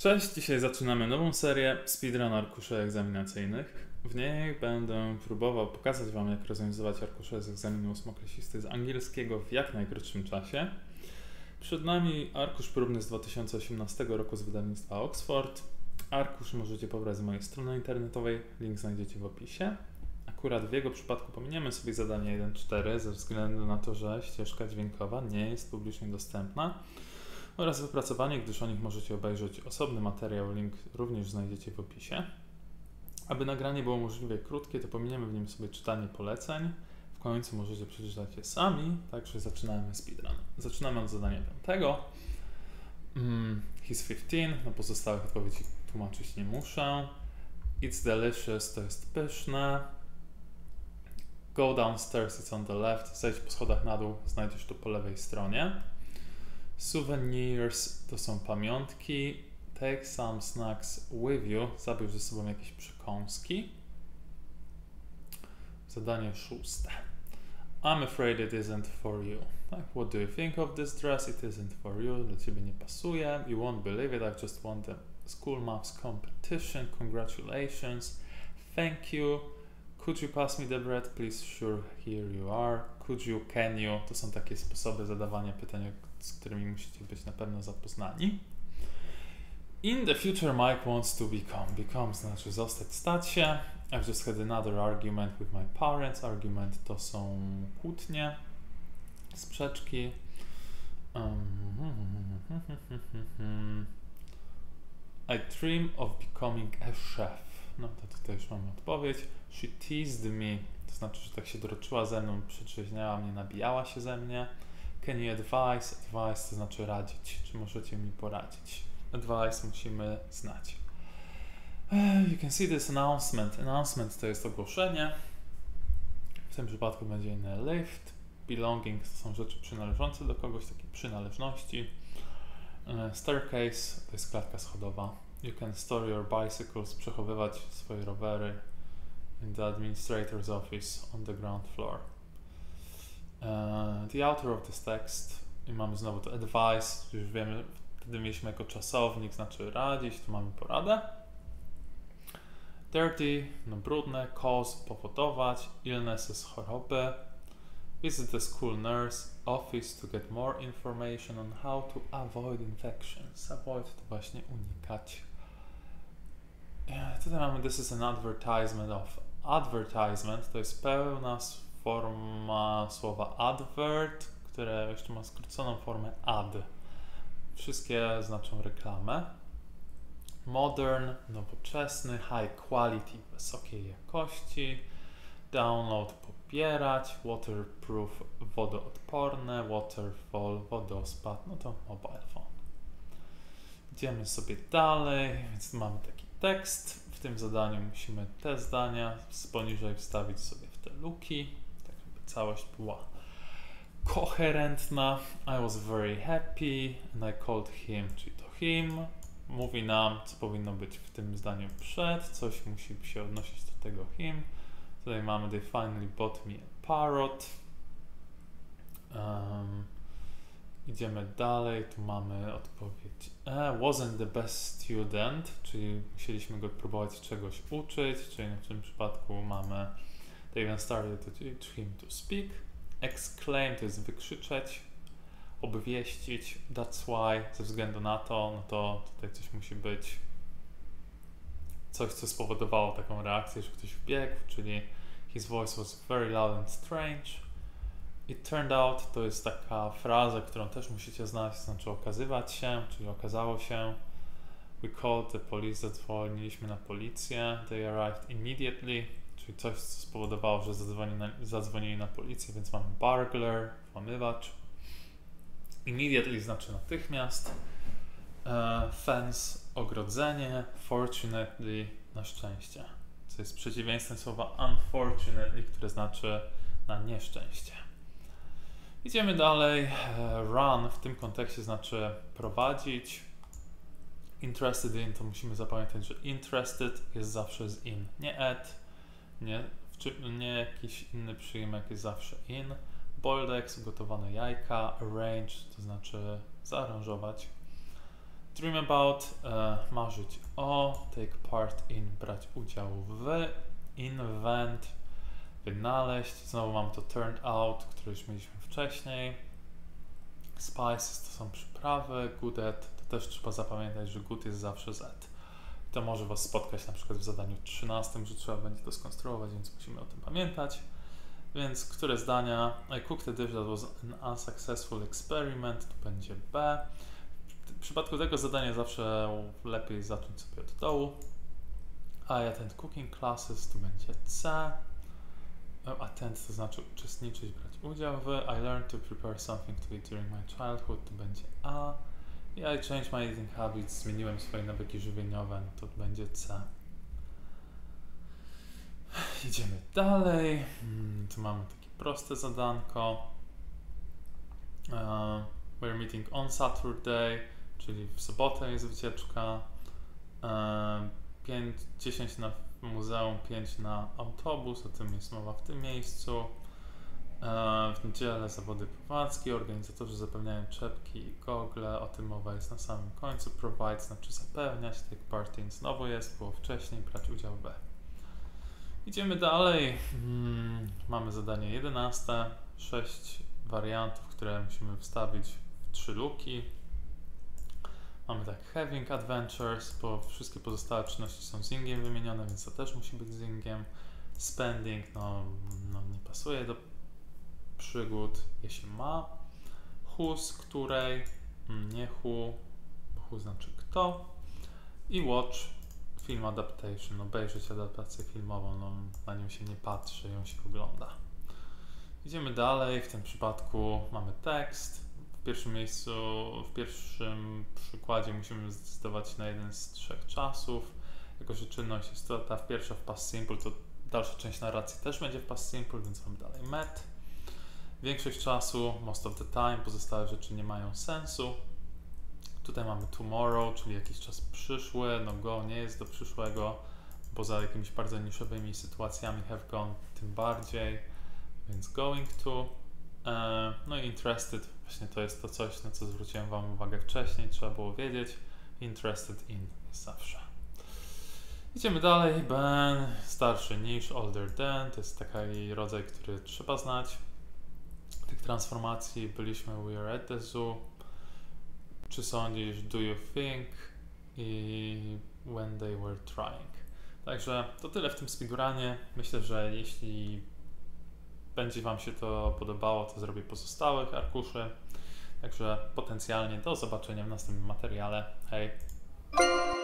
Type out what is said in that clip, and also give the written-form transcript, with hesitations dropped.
Cześć, dzisiaj zaczynamy nową serię Speedrun arkuszy egzaminacyjnych. W niej będę próbował pokazać Wam, jak rozwiązywać arkusze z egzaminu ósmoklasisty z angielskiego w jak najkrótszym czasie. Przed nami arkusz próbny z 2018 roku z wydawnictwa Oxford. Arkusz możecie pobrać z mojej strony internetowej, link znajdziecie w opisie. Akurat w jego przypadku pominiemy sobie zadanie 1.4 ze względu na to, że ścieżka dźwiękowa nie jest publicznie dostępna oraz wypracowanie, gdyż o nich możecie obejrzeć osobny materiał, link również znajdziecie w opisie. Aby nagranie było możliwie krótkie, to pominiemy w nim sobie czytanie poleceń. W końcu możecie przeczytać je sami, także zaczynamy speedrun. Zaczynamy od zadania 5. He's 15, na pozostałych odpowiedzi tłumaczyć nie muszę. It's delicious, to jest pyszne. Go downstairs, it's on the left. Zejdź po schodach na dół, znajdziesz to po lewej stronie. Souvenirs to są pamiątki. Take some snacks with you. Zabierz ze sobą jakieś przekąski. Zadanie 6. I'm afraid it isn't for you. Tak, what do you think of this dress? It isn't for you. Dla Ciebie nie pasuje. You won't believe it. I've just won the school maths competition. Congratulations. Thank you. Could you pass me the bread, please? Sure, here you are. Could you, can you? To są takie sposoby zadawania pytań, z którymi musicie być na pewno zapoznani. In the future, Mike wants to become. Become znaczy zostać, stać się. I've just had another argument with my parents. Argument to są kłótnie, sprzeczki. I dream of becoming a chef. No to tutaj już mamy odpowiedź. She teased me. To znaczy, że tak się droczyła ze mną, przytrzeźniała mnie, nabijała się ze mnie. Can you advise? Advice to znaczy radzić. Czy możecie mi poradzić? Advice musimy znać. You can see this announcement. Announcement to jest ogłoszenie. W tym przypadku będzie in a lift. Belongings to są rzeczy przynależące do kogoś, takie przynależności. Staircase to jest klatka schodowa. You can store your bicycles, przechowywać swoje rowery in the administrator's office on the ground floor. The author of this text, i mamy znowu to advice, już wiemy, wtedy mieliśmy jako czasownik, znaczy radzić, tu mamy poradę. Dirty, no brudne, cause, powodować, illnesses, choroby. Visit the school nurse office to get more information on how to avoid infections. Avoid to właśnie unikać. Tutaj mamy this is an advertisement of. Advertisement to jest pełna forma słowa advert, które jeszcze ma skróconą formę ad. Wszystkie znaczą reklamę. Modern, nowoczesny, high quality, wysokiej jakości. Download, pobierać. Waterproof, wodoodporne. Waterfall, wodospad, no to mobile phone. Idziemy sobie dalej, więc mamy taki tekst. W tym zadaniu musimy te zdania poniżej wstawić sobie w te luki, tak żeby całość była koherentna. I was very happy and I called him, czyli to him. Mówi nam, co powinno być w tym zdaniu przed, coś musi się odnosić do tego him. Tutaj mamy they finally bought me a parrot. Idziemy dalej, tu mamy odpowiedź wasn't the best student, czyli musieliśmy go próbować czegoś uczyć, czyli w tym przypadku mamy they even started to teach him to speak. Exclaim to jest wykrzyczeć, obwieścić, that's why, ze względu na to, no to tutaj coś musi być, coś co spowodowało taką reakcję, że ktoś wbiegł, czyli his voice was very loud and strange. It turned out to jest taka fraza, którą też musicie znać, to znaczy okazywać się, czyli okazało się. We called the police, zadzwoniliśmy na policję. They arrived immediately, czyli coś, co spowodowało, że zadzwonili na policję, więc mamy burglar, włamywacz. Immediately znaczy natychmiast. Fence, ogrodzenie. Fortunately, na szczęście. Co jest przeciwieństwem słowa unfortunately, które znaczy na nieszczęście. Idziemy dalej. Run w tym kontekście znaczy prowadzić. Interested in to musimy zapamiętać, że interested jest zawsze z in, nie at, nie jakiś inny przyjmek jest zawsze in. Boiled eggs, gotowane jajka. Arrange to znaczy zaaranżować. Dream about, marzyć o, take part in, brać udział w, invent, wynaleźć. Znowu mam to turned out, które już mieliśmy wcześniej. Spices to są przyprawy, good at, to też trzeba zapamiętać, że good jest zawsze z. To może Was spotkać na przykład w zadaniu 13, że trzeba będzie to skonstruować, więc musimy o tym pamiętać. Więc które zdania? I cooked a dish that was an unsuccessful experiment, to będzie B. W przypadku tego zadania zawsze lepiej zacząć sobie od dołu. I attend cooking classes, to będzie C. Attend to znaczy uczestniczyć, brać udział w. I learned to prepare something to eat during my childhood, to będzie A. I changed my eating habits, zmieniłem swoje nawyki żywieniowe, to będzie C. Idziemy dalej. Tu mamy takie proste zadanko. We're meeting on Saturday, czyli w sobotę jest wycieczka. 10 na muzeum, 5 na autobus, o tym jest mowa w tym miejscu. W niedzielę zawody pływackie, organizatorzy zapewniają czepki i gogle, o tym mowa jest na samym końcu. Provide znaczy zapewniać, take part in znowu jest, było wcześniej, brać udział w. Idziemy dalej. Mamy zadanie 11, 6 wariantów, które musimy wstawić w 3 luki. Mamy tak having adventures, bo wszystkie pozostałe czynności są zingiem wymienione, więc to też musi być zingiem. Spending, no nie pasuje do przygód, jeśli ma. Whose, której, nie who, bo who znaczy kto. I watch, film adaptation, obejrzeć adaptację filmową, na nią się nie patrzy, ją się ogląda. Idziemy dalej, w tym przypadku mamy tekst. W pierwszym miejscu, w pierwszym przykładzie musimy zdecydować na jeden z 3 czasów. Jako że czynność jest to ta pierwsza w past simple, to dalsza część narracji też będzie w past simple, więc mamy dalej met. Większość czasu, most of the time, pozostałe rzeczy nie mają sensu. Tutaj mamy tomorrow, czyli jakiś czas przyszły, no go nie jest do przyszłego, poza jakimiś bardzo niszowymi sytuacjami, have gone tym bardziej, więc going to. No i interested, właśnie to jest to coś, na co zwróciłem Wam uwagę wcześniej, trzeba było wiedzieć. Interested in jest zawsze. Idziemy dalej. Ben, starszy niż, older than, to jest taki rodzaj, który trzeba znać. Tych transformacji byliśmy we are at the zoo. Czy sądzisz, do you think i when they were trying. Także to tyle w tym speedrunie. Myślę, że jeśli będzie Wam się to podobało, to zrobię pozostałych arkuszy. Także potencjalnie do zobaczenia w następnym materiale. Hej!